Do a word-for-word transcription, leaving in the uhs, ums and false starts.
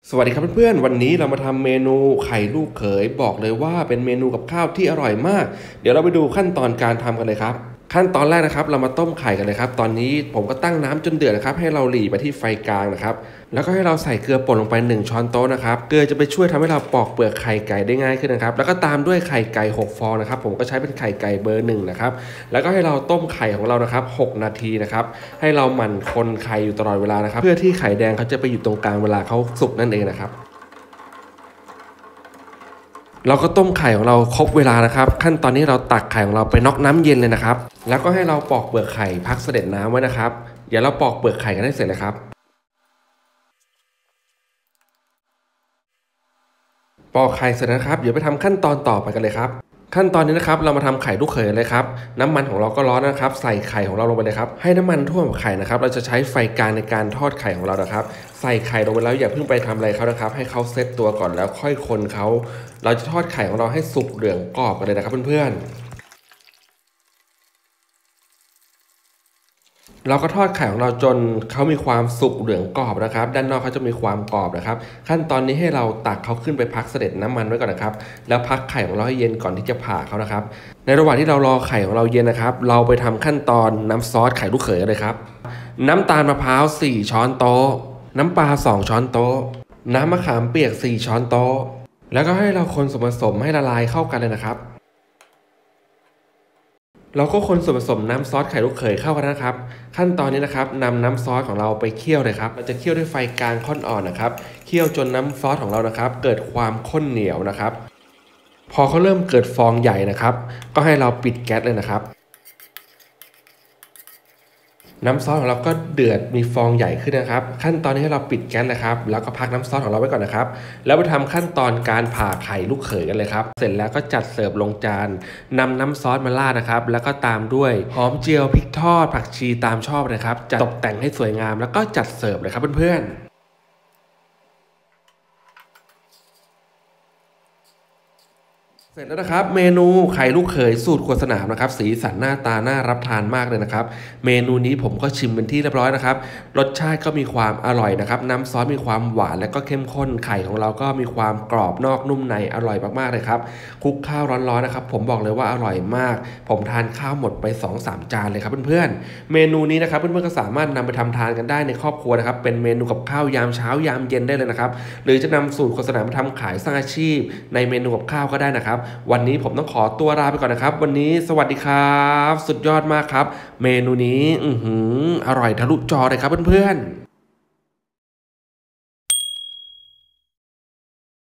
สวัสดีครับเพื่อนๆวันนี้เรามาทำเมนูไข่ลูกเขยบอกเลยว่าเป็นเมนูกับข้าวที่อร่อยมากเดี๋ยวเราไปดูขั้นตอนการทำกันเลยครับขั้นตอนแรกนะครับเรามาต้มไข่กันเลยครับตอนนี้ผมก็ตั้งน้ำจนเดือดนะครับให้เราหลีไปที่ไฟกลางนะครับแล้วก็ให้เราใส่เกลือป่นลงไปหนึ่งช้อนโต๊ะนะครับเกลือจะไปช่วยทำให้เราปอกเปลือกไข่ไก่ได้ง่ายขึ้นนะครับแล้วก็ตามด้วยไข่ไก่หกฟองนะครับผมก็ใช้เป็นไข่ไก่เบอร์หนึ่งนะครับแล้วก็ให้เราต้มไข่ของเรานะครับหกนาทีนะครับให้เราหมั่นคนไข่อยู่ตลอดเวลานะครับเพื่อที่ไข่แดงเขาจะไปอยู่ตรงกลางเวลาเขาสุกนั่นเองนะครับเราก็ต้มไข่ของเราครบเวลานะครับขั้นตอนนี้เราตักไข่ของเราไปน็อกน้ำเย็นเลยนะครับแล้วก็ให้เราปอกเปลือกไข่พักเสด็จน้ำไว้นะครับเดี๋ยวเราปอกเปลือกไข่กันให้เสร็จเลยครับปอกไข่เสร็จนะครับเดี๋ยวไปทำขั้นตอนต่อไปกันเลยครับขั้นตอนนี้นะครับเรามาทำไข่ลูกเขยเลยครับน้ำมันของเราก็ร้อนนะครับใส่ไข่ของเราลงไปเลยครับให้น้ำมันท่วมไข่นะครับเราจะใช้ไฟกลางในการทอดไข่ของเรานะครับใส่ไข่ลงไปแล้วอย่าเพิ่งไปทำอะไรเขานะครับให้เขาเซตตัวก่อนแล้วค่อยคนเขาเราจะทอดไข่ของเราให้สุกเหลืองกรอบกันเลยนะครับเพื่อนๆเราก็ทอดไข่ของเราจนเขามีความสุกเหลืองกรอบนะครับด้านนอกเขาจะมีความกรอบนะครับขั้นตอนนี้ให้เราตักเขาขึ้นไปพักเสด็จน้ำมันไว้ก่อนนะครับแล้วพักไข่ของเราให้เย็นก่อนที่จะผ่าเขานะครับในระหว่างที่เรารอไข่ของเราเย็นนะครับเราไปทำขั้นตอนน้ำซอสไข่ลูกเขยกันเลยครับน้ำตาลมะพร้าวสี่ช้อนโต๊ะน้ำปลาสองช้อนโต๊ะน้ำมะขามเปียกสี่ช้อนโต๊ะแล้วก็ให้เราคนส่วนผสมให้ละลายเข้ากันเลยนะครับเราก็คนส่วนผสมน้ำซอสไข่ลูกเขยเข้ากันนะครับขั้นตอนนี้นะครับนำน้ำซอสของเราไปเคี่ยวเลยครับเราจะเคี่ยวด้วยไฟกลางค่อนอ่อนนะครับเคี่ยวจนน้ำซอสของเรานะครับเกิดความข้นเหนียวนะครับพอเขาเริ่มเกิดฟองใหญ่นะครับก็ให้เราปิดแก๊สเลยนะครับน้ำซอสของเราก็เดือดมีฟองใหญ่ขึ้นนะครับขั้นตอนนี้ให้เราปิดแก๊สนะครับแล้วก็พักน้ำซอสของเราไว้ก่อนนะครับแล้วไปทำขั้นตอนการผ่าไข่ลูกเขยกันเลยครับเสร็จแล้วก็จัดเสิร์ฟลงจานนำน้ำซอสมาราดนะครับแล้วก็ตามด้วยหอมเจียวพริกทอดผักชีตามชอบนะครับจะตกแต่งให้สวยงามแล้วก็จัดเสิร์ฟเลยครับเพื่อนๆเสร็จแล้วนะครับเมนูไข่ลูกเขยสูตรครัวสนามนะครับสีสันหน้าตาน่ารับทานมากเลยนะครับเมนูนี้ผมก็ชิมเป็นที่เรียบร้อยนะครับรสชาติก็มีความอร่อยนะครับน้ำซอสมีความหวานและก็เข้มข้นไข่ของเราก็มีความกรอบนอกนุ่มในอร่อยมากๆเลยครับคลุกข้าวร้อนๆนะครับผมบอกเลยว่าอร่อยมากผมทานข้าวหมดไป สองถึงสาม จานเลยครับเพื่อนๆเมนูนี้นะครับเพื่อนๆก็สามารถนำไปทำทานกันได้ในครอบครัวนะครับเป็นเมนูกับข้าวยามเช้ายามเย็นได้เลยนะครับหรือจะนำสูตรโฆษณามาทำขายสร้างอาชีพในเมนูกับข้าวก็ได้นะครับวันนี้ผมต้องขอตัวลาไปก่อนนะครับวันนี้สวัสดีครับสุดยอดมากครับเมนูนี้อือหืออร่อยทะลุจอเลยครับเพื่อนๆ